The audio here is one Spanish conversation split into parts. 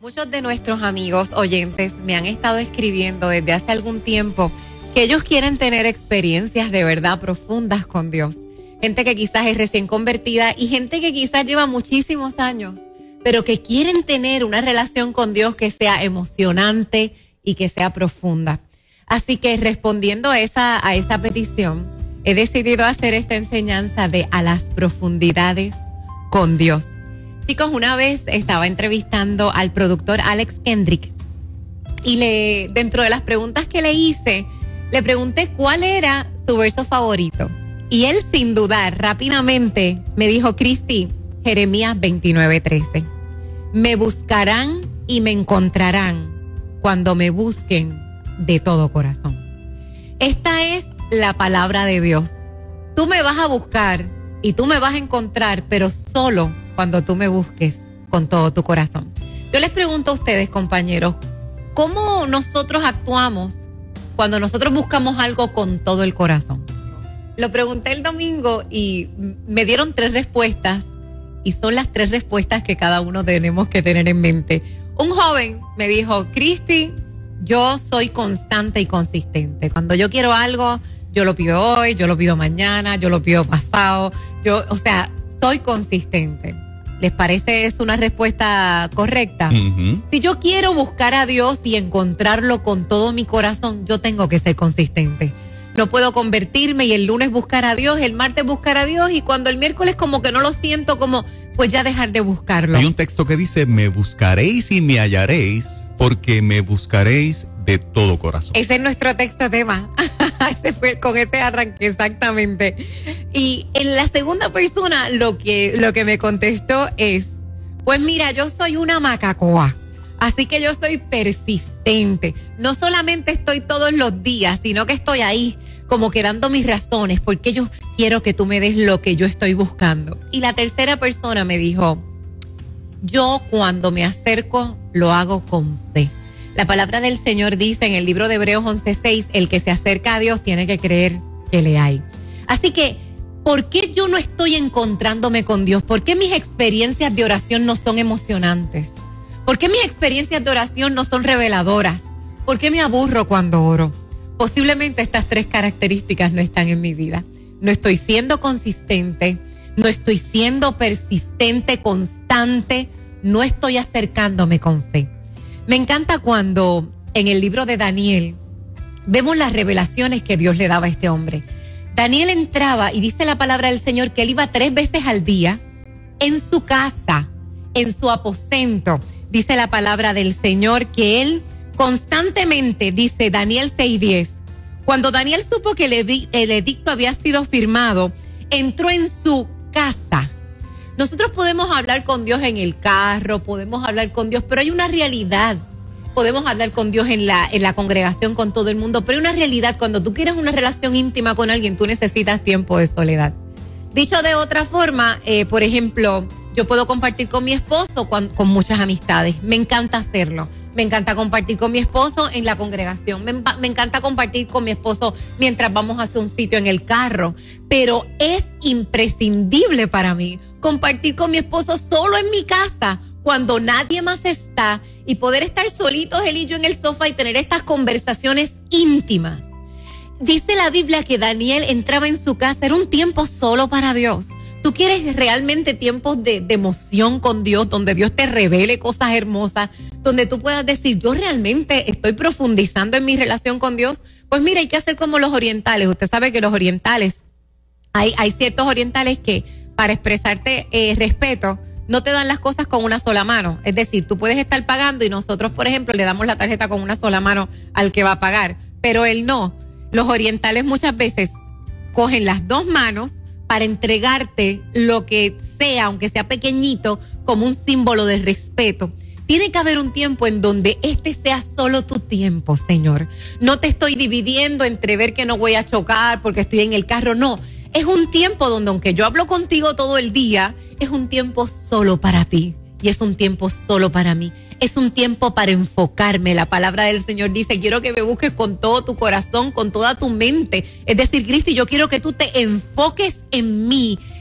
Muchos de nuestros amigos oyentes me han estado escribiendo desde hace algún tiempo que ellos quieren tener experiencias de verdad profundas con Dios. Gente que quizás es recién convertida y gente que quizás lleva muchísimos años, pero que quieren tener una relación con Dios que sea emocionante y que sea profunda. Así que respondiendo a esa petición, he decidido hacer esta enseñanza de A las profundidades con Dios. Chicos, una vez estaba entrevistando al productor Alex Kendrick y dentro de las preguntas que le hice, le pregunté cuál era su verso favorito. Y él, sin dudar, rápidamente me dijo: Cristi, Jeremías 29:13. Me buscarán y me encontrarán cuando me busquen de todo corazón. Esta es la palabra de Dios. Tú me vas a buscar y tú me vas a encontrar, pero solo cuando tú me busques con todo tu corazón. Yo les pregunto a ustedes, compañeros, ¿cómo nosotros actuamos cuando nosotros buscamos algo con todo el corazón? Lo pregunté el domingo y me dieron 3 respuestas y son las 3 respuestas que cada uno tenemos que tener en mente. Un joven me dijo: Cristi, yo soy constante y consistente. Cuando yo quiero algo, yo lo pido hoy, yo lo pido mañana, yo lo pido pasado. Soy consistente. ¿Les parece es una respuesta correcta? Uh-huh. Si yo quiero buscar a Dios y encontrarlo con todo mi corazón, yo tengo que ser consistente. No puedo convertirme y el lunes buscar a Dios, el martes buscar a Dios y cuando el miércoles como que no lo siento, como pues ya dejar de buscarlo. Hay un texto que dice: me buscaréis y me hallaréis, porque me buscaréis de todo corazón. Ese es nuestro texto tema. Ese fue con ese arranque, exactamente. Y en la segunda persona lo que me contestó es: pues mira, yo soy una macacoa, así que yo soy persistente. No solamente estoy todos los días, sino que estoy ahí como que dando mis razones, porque yo quiero que tú me des lo que yo estoy buscando. Y la tercera persona me dijo: yo cuando me acerco lo hago con fe. La palabra del Señor dice en el libro de Hebreos 11:6, el que se acerca a Dios tiene que creer que le hay. Así que, ¿por qué yo no estoy encontrándome con Dios? ¿Por qué mis experiencias de oración no son emocionantes? ¿Por qué mis experiencias de oración no son reveladoras? ¿Por qué me aburro cuando oro? Posiblemente estas 3 características no están en mi vida. No estoy siendo consistente, no estoy siendo persistente, constante, no estoy acercándome con fe. Me encanta cuando en el libro de Daniel vemos las revelaciones que Dios le daba a este hombre. Daniel entraba y dice la palabra del Señor que él iba 3 veces al día en su casa, en su aposento. Dice la palabra del Señor que él constantemente, dice Daniel 6:10, cuando Daniel supo que el edicto había sido firmado, entró en su casa. Nosotros podemos hablar con Dios en el carro, podemos hablar con Dios, pero hay una realidad. Podemos hablar con Dios en la congregación con todo el mundo, pero hay una realidad. Cuando tú quieres una relación íntima con alguien, tú necesitas tiempo de soledad. Dicho de otra forma, por ejemplo, yo puedo compartir con mi esposo con muchas amistades. Me encanta hacerlo. Me encanta compartir con mi esposo en la congregación. Me encanta compartir con mi esposo mientras vamos hacia un sitio en el carro. Pero es imprescindible para mí compartir con mi esposo solo en mi casa, cuando nadie más está, y poder estar solitos él y yo en el sofá y tener estas conversaciones íntimas. Dice la Biblia que Daniel entraba en su casa, era un tiempo solo para Dios. ¿Tú quieres realmente tiempos de emoción con Dios, donde Dios te revele cosas hermosas, donde tú puedas decir, yo realmente estoy profundizando en mi relación con Dios? Pues mira, hay que hacer como los orientales. Usted sabe que los orientales, hay ciertos orientales que para expresarte respeto, no te dan las cosas con una sola mano. Es decir, tú puedes estar pagando y nosotros, por ejemplo, le damos la tarjeta con una sola mano al que va a pagar, pero él no. Los orientales muchas veces cogen las 2 manos para entregarte lo que sea, aunque sea pequeñito, como un símbolo de respeto. Tiene que haber un tiempo en donde este sea solo tu tiempo, Señor. No te estoy dividiendo entre ver que no voy a chocar porque estoy en el carro, no. Es un tiempo donde, aunque yo hablo contigo todo el día, es un tiempo solo para ti y es un tiempo solo para mí. Es un tiempo para enfocarme. La palabra del Señor dice, quiero que me busques con todo tu corazón, con toda tu mente. Es decir, Cristi, yo quiero que tú te enfoques en mí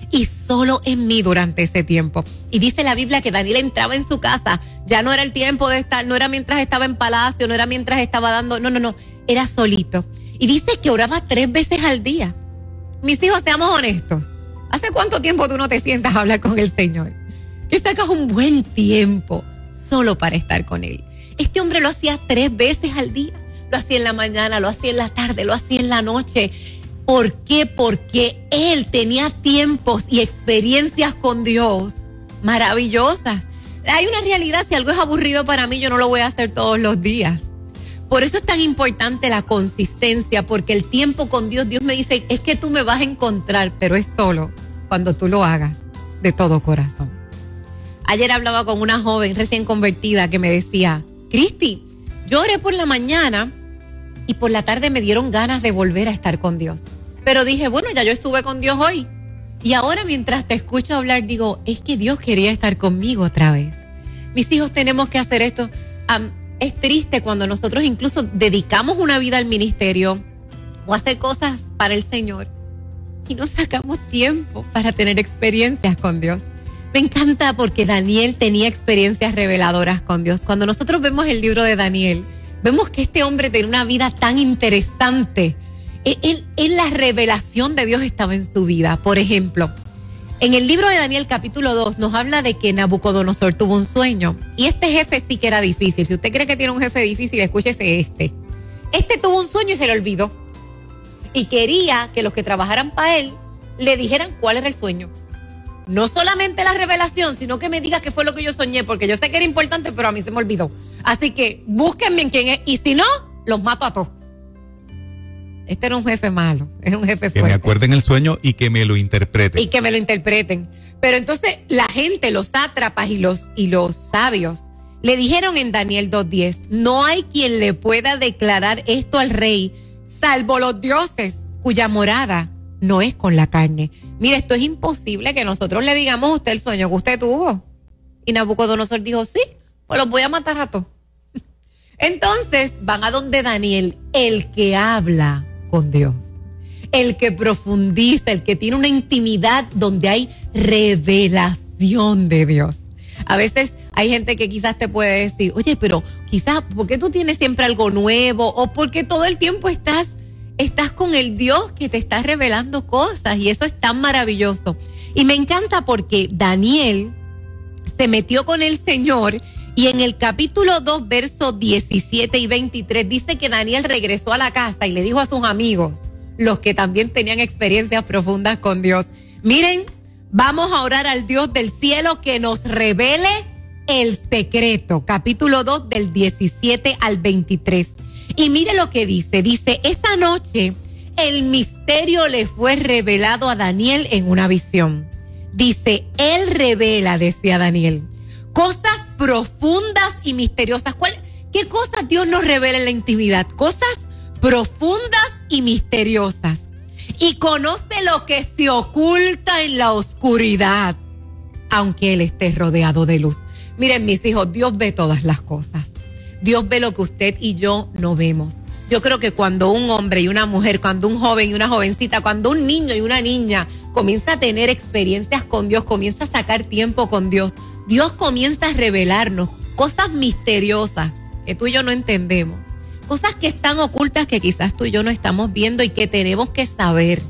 y solo en mí durante ese tiempo. Y dice la Biblia que Daniel entraba en su casa, ya no era el tiempo de estar, no era mientras estaba en palacio, no era mientras estaba dando, no, era solito. Y dice que oraba 3 veces al día. Mis hijos, seamos honestos. ¿Hace cuánto tiempo tú no te sientas a hablar con el Señor? Que sacas un buen tiempo solo para estar con Él. Este hombre lo hacía 3 veces al día. Lo hacía en la mañana, lo hacía en la tarde, lo hacía en la noche. ¿Por qué? Porque él tenía tiempos y experiencias con Dios maravillosas. Hay una realidad, si algo es aburrido para mí, yo no lo voy a hacer todos los días. Por eso es tan importante la consistencia, porque el tiempo con Dios, Dios me dice, es que tú me vas a encontrar, pero es solo cuando tú lo hagas de todo corazón. Ayer hablaba con una joven recién convertida que me decía, Cristi, yo oré por la mañana y por la tarde me dieron ganas de volver a estar con Dios. Pero dije, bueno, ya yo estuve con Dios hoy. Y ahora mientras te escucho hablar, digo, es que Dios quería estar conmigo otra vez. Mis hijos, tenemos que hacer esto. Es triste cuando nosotros incluso dedicamos una vida al ministerio o a hacer cosas para el Señor y no sacamos tiempo para tener experiencias con Dios. Me encanta porque Daniel tenía experiencias reveladoras con Dios. Cuando nosotros vemos el libro de Daniel, vemos que este hombre tenía una vida tan interesante. En la revelación de Dios estaba en su vida. Por ejemplo, en el libro de Daniel capítulo 2 nos habla de que Nabucodonosor tuvo un sueño. Y este jefe sí que era difícil. Si usted cree que tiene un jefe difícil, escúchese este. Este tuvo un sueño y se le olvidó. Y quería que los que trabajaran para él le dijeran cuál era el sueño. No solamente la revelación, sino que me diga qué fue lo que yo soñé, porque yo sé que era importante, pero a mí se me olvidó. Así que búsquenme en quién es, y si no, los mato a todos. Este era un jefe malo, era un jefe fuerte. Que me acuerden el sueño y que me lo interpreten. Y que me lo interpreten. Pero entonces la gente, los sátrapas y los sabios, le dijeron en Daniel 2:10, no hay quien le pueda declarar esto al rey, salvo los dioses, cuya morada no es con la carne. Mire, esto es imposible que nosotros le digamos a usted el sueño que usted tuvo. Y Nabucodonosor dijo, sí, pues los voy a matar a todos. Entonces van a donde Daniel, el que habla con Dios, el que profundiza, el que tiene una intimidad donde hay revelación de Dios. A veces hay gente que quizás te puede decir, oye, pero quizás, ¿por qué tú tienes siempre algo nuevo? O porque todo el tiempo estás con el Dios que te está revelando cosas, y eso es tan maravilloso. Y me encanta porque Daniel se metió con el Señor, y en el capítulo 2, versos 17 y 23, dice que Daniel regresó a la casa y le dijo a sus amigos, los que también tenían experiencias profundas con Dios, miren, vamos a orar al Dios del cielo que nos revele el secreto. Capítulo 2, del 17 al 23. Y mire lo que dice, esa noche el misterio le fue revelado a Daniel en una visión. Dice, él revela, decía Daniel, cosas profundas y misteriosas. ¿Qué cosas Dios nos revela en la intimidad? Cosas profundas y misteriosas. Y conoce lo que se oculta en la oscuridad, aunque él esté rodeado de luz. Miren, mis hijos, Dios ve todas las cosas. Dios ve lo que usted y yo no vemos. Yo creo que cuando un hombre y una mujer, cuando un joven y una jovencita, cuando un niño y una niña comienza a tener experiencias con Dios, comienza a sacar tiempo con Dios, Dios comienza a revelarnos cosas misteriosas que tú y yo no entendemos. Cosas que están ocultas que quizás tú y yo no estamos viendo y que tenemos que saber.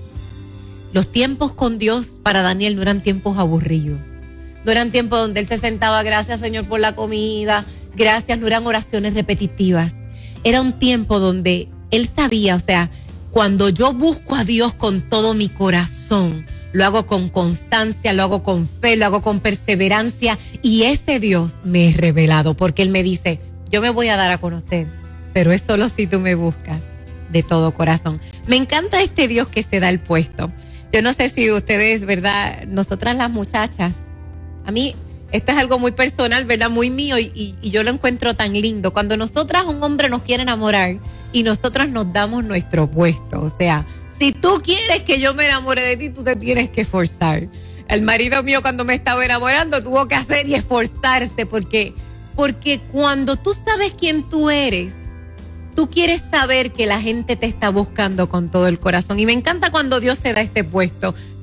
Los tiempos con Dios para Daniel no eran tiempos aburridos. No eran tiempos donde él se sentaba, gracias Señor por la comida, gracias, no eran oraciones repetitivas. Era un tiempo donde él sabía, o sea, cuando yo busco a Dios con todo mi corazón, lo hago con constancia, lo hago con fe, lo hago con perseverancia, y ese Dios me es revelado, porque él me dice, yo me voy a dar a conocer, pero es solo si tú me buscas de todo corazón. Me encanta este Dios que se da el puesto. Yo no sé si ustedes, ¿verdad? Nosotras las muchachas, a mí esto es algo muy personal, ¿verdad? Muy mío, y yo lo encuentro tan lindo. Cuando nosotras, un hombre nos quiere enamorar y nosotras nos damos nuestro puesto. O sea, si tú quieres que yo me enamore de ti, tú te tienes que esforzar. El marido mío, cuando me estaba enamorando, tuvo que hacer y esforzarse porque cuando tú sabes quién tú eres, tú quieres saber que la gente te está buscando con todo el corazón. Y me encanta cuando Dios se da este puesto.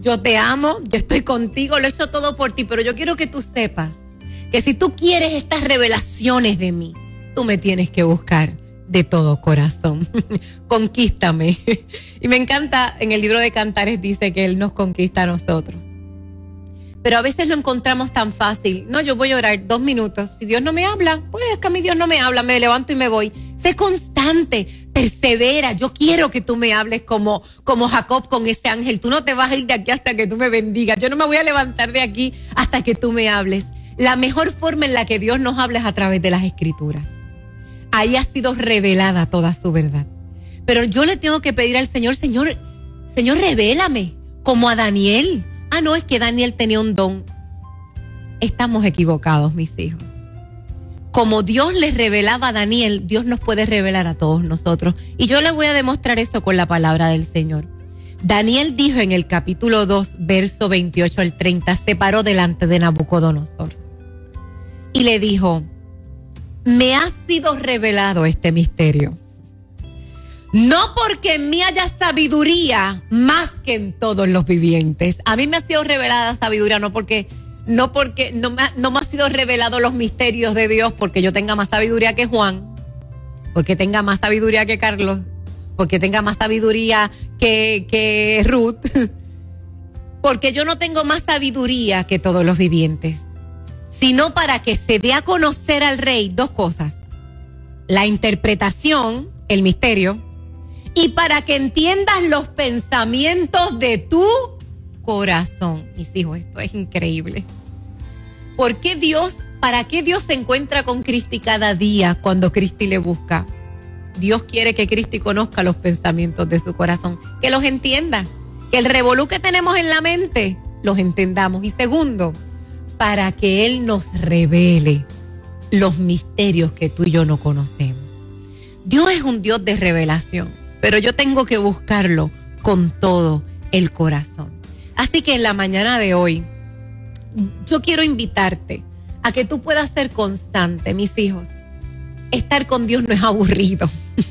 yo te amo, yo estoy contigo, lo he hecho todo por ti, pero yo quiero que tú sepas que si tú quieres estas revelaciones de mí, tú me tienes que buscar de todo corazón. Conquístame. Y me encanta, en el libro de Cantares dice que Él nos conquista a nosotros. Pero a veces lo encontramos tan fácil. No, yo voy a orar 2 minutos. Si Dios no me habla, pues es que a mí Dios no me habla, me levanto y me voy. Sé constante, persevera. Yo quiero que tú me hables como Jacob con ese ángel. Tú no te vas a ir de aquí hasta que tú me bendigas. Yo no me voy a levantar de aquí hasta que tú me hables. La mejor forma en la que Dios nos habla es a través de las Escrituras. Ahí ha sido revelada toda su verdad. Pero yo le tengo que pedir al Señor, Señor, revélame, como a Daniel. Ah, no, es que Daniel tenía un don. Estamos equivocados, mis hijos. Como Dios les revelaba a Daniel, Dios nos puede revelar a todos nosotros. Y yo les voy a demostrar eso con la palabra del Señor. Daniel dijo en el capítulo 2, verso 28 al 30, se paró delante de Nabucodonosor y le dijo: me ha sido revelado este misterio. No porque en mí haya sabiduría más que en todos los vivientes. A mí me ha sido revelada sabiduría, no me ha sido revelado los misterios de Dios porque yo tenga más sabiduría que Juan, porque tenga más sabiduría que Carlos, porque tenga más sabiduría que Ruth, porque yo no tengo más sabiduría que todos los vivientes, sino para que se dé a conocer al rey 2 cosas: la interpretación, el misterio, y para que entiendas los pensamientos de tu corazón. Mis hijos, esto es increíble. ¿Para qué Dios se encuentra con Cristi cada día cuando Cristi le busca? Dios quiere que Cristi conozca los pensamientos de su corazón, que los entienda, que el revolú que tenemos en la mente los entendamos. Y segundo, para que Él nos revele los misterios que tú y yo no conocemos. Dios es un Dios de revelación, pero yo tengo que buscarlo con todo el corazón. Así que en la mañana de hoy, yo quiero invitarte a que tú puedas ser constante, mis hijos. Estar con Dios no es aburrido.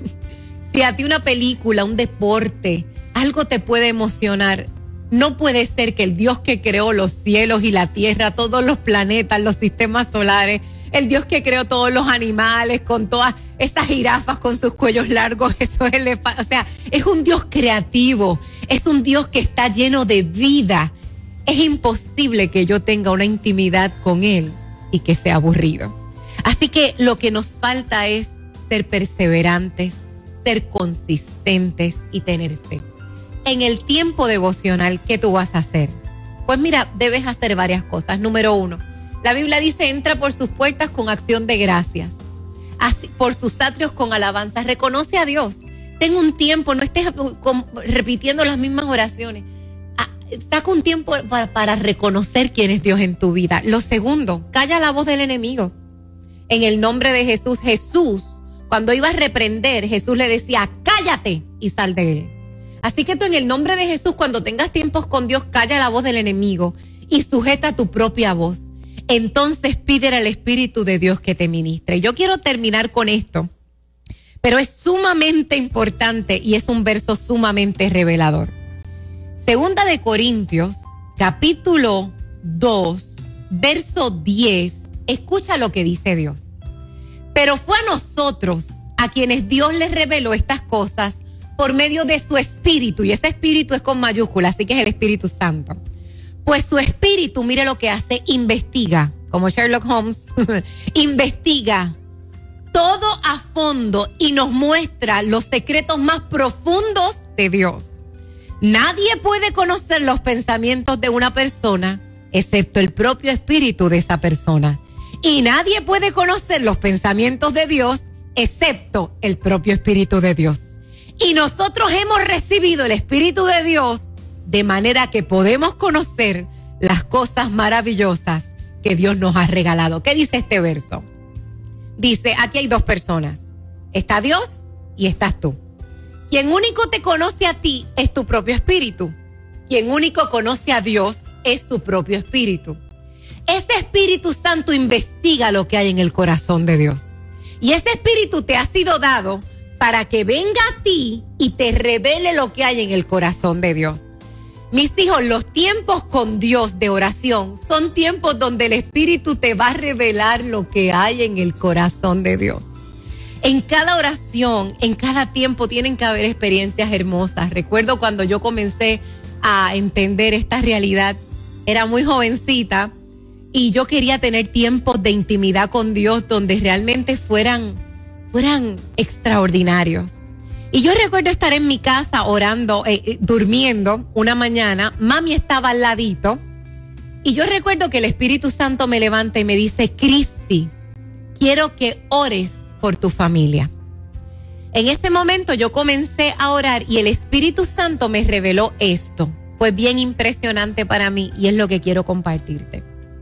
Si a ti una película, un deporte, algo te puede emocionar, no puede ser que el Dios que creó los cielos y la tierra, todos los planetas, los sistemas solares, el Dios que creó todos los animales, con todas esas jirafas con sus cuellos largos, esos elefantes, o sea, es un Dios creativo, es un Dios que está lleno de vida. Es imposible que yo tenga una intimidad con Él y que sea aburrido. Así que lo que nos falta es ser perseverantes, ser consistentes y tener fe. En el tiempo devocional, ¿qué tú vas a hacer? Pues mira, debes hacer varias cosas. Número 1, la Biblia dice: entra por sus puertas con acción de gracias, por sus atrios con alabanza. Reconoce a Dios. Ten un tiempo, no estés repitiendo las mismas oraciones. Saca un tiempo para reconocer quién es Dios en tu vida. Lo segundo, calla la voz del enemigo. En el nombre de Jesús, cuando iba a reprender, Jesús le decía: cállate y sal de él. Así que tú, en el nombre de Jesús, cuando tengas tiempos con Dios, calla la voz del enemigo y sujeta tu propia voz. Entonces pídele al Espíritu de Dios que te ministre. Yo quiero terminar con esto, pero es sumamente importante y es un verso sumamente revelador. Segunda de Corintios, capítulo 2, verso 10. Escucha lo que dice Dios. Pero fue a nosotros a quienes Dios les reveló estas cosas por medio de su Espíritu. Y ese Espíritu es con mayúscula, así que es el Espíritu Santo. Pues su Espíritu, mire lo que hace, investiga, como Sherlock Holmes, investiga todo a fondo y nos muestra los secretos más profundos de Dios. Nadie puede conocer los pensamientos de una persona excepto el propio espíritu de esa persona. Y nadie puede conocer los pensamientos de Dios excepto el propio espíritu de Dios. Y nosotros hemos recibido el Espíritu de Dios de manera que podemos conocer las cosas maravillosas que Dios nos ha regalado. ¿Qué dice este verso? Dice, aquí hay 2 personas. Está Dios y estás tú. Quien único te conoce a ti es tu propio espíritu. Quien único conoce a Dios es su propio espíritu. Ese Espíritu Santo investiga lo que hay en el corazón de Dios. Y ese espíritu te ha sido dado para que venga a ti y te revele lo que hay en el corazón de Dios. Mis hijos, los tiempos con Dios de oración son tiempos donde el Espíritu te va a revelar lo que hay en el corazón de Dios. En cada oración, en cada tiempo tienen que haber experiencias hermosas. Recuerdo cuando yo comencé a entender esta realidad, era muy jovencita y yo quería tener tiempos de intimidad con Dios donde realmente fueran extraordinarios. Y yo recuerdo estar en mi casa orando, durmiendo una mañana. Mami estaba al ladito. Y yo recuerdo que el Espíritu Santo me levanta y me dice, Cristi, quiero que ores por tu familia. En ese momento yo comencé a orar y el Espíritu Santo me reveló esto. Fue bien impresionante para mí y es lo que quiero compartirte.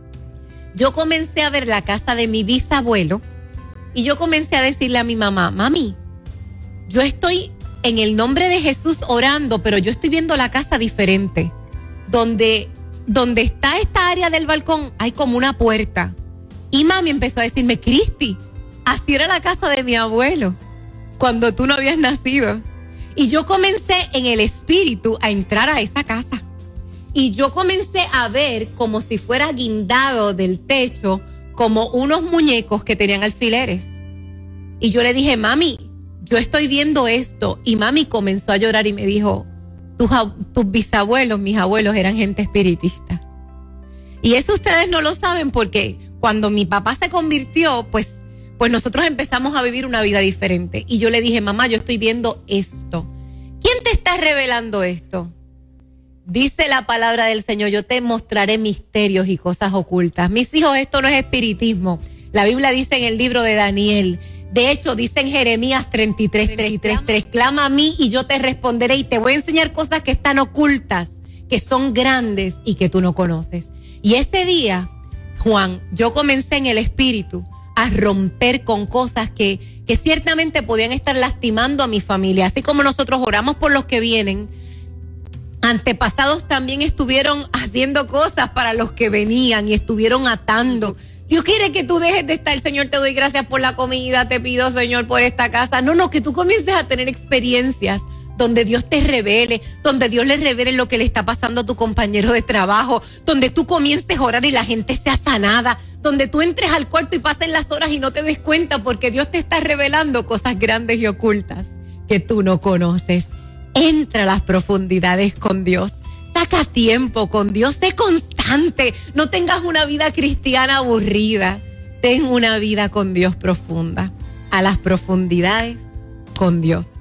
Yo comencé a ver la casa de mi bisabuelo y yo comencé a decirle a mi mamá, mami, yo estoy en el nombre de Jesús orando, pero yo estoy viendo la casa diferente. Donde está esta área del balcón hay como una puerta. Y mami empezó a decirme, Cristi, así era la casa de mi abuelo cuando tú no habías nacido. Y yo comencé en el espíritu a entrar a esa casa. Y yo comencé a ver como si fuera guindado del techo como unos muñecos que tenían alfileres. Y yo le dije, mami, yo estoy viendo esto. Y mami comenzó a llorar y me dijo, tus bisabuelos, mis abuelos eran gente espiritista. Y eso ustedes no lo saben porque cuando mi papá se convirtió, pues nosotros empezamos a vivir una vida diferente. Y yo le dije, mamá, yo estoy viendo esto. ¿Quién te está revelando esto? Dice la palabra del Señor, yo te mostraré misterios y cosas ocultas. Mis hijos, esto no es espiritismo. La Biblia dice en el libro de Daniel, de hecho dice en Jeremías 33:3, clama a mí y yo te responderé y te voy a enseñar cosas que están ocultas, que son grandes y que tú no conoces. Y ese día, Juan, yo comencé en el espíritu a romper con cosas que ciertamente podían estar lastimando a mi familia. Así como nosotros oramos por los que vienen, antepasados también estuvieron haciendo cosas para los que venían y estuvieron atando. Dios quiere que tú dejes de estar, Señor, te doy gracias por la comida, te pido, Señor, por esta casa. No, que tú comiences a tener experiencias donde Dios te revele, donde Dios le revele lo que le está pasando a tu compañero de trabajo, donde tú comiences a orar y la gente sea sanada, donde tú entres al cuarto y pasen las horas y no te des cuenta porque Dios te está revelando cosas grandes y ocultas que tú no conoces. Entra a las profundidades con Dios. Saca tiempo con Dios. Sé constante. No tengas una vida cristiana aburrida. Ten una vida con Dios profunda. A las profundidades con Dios.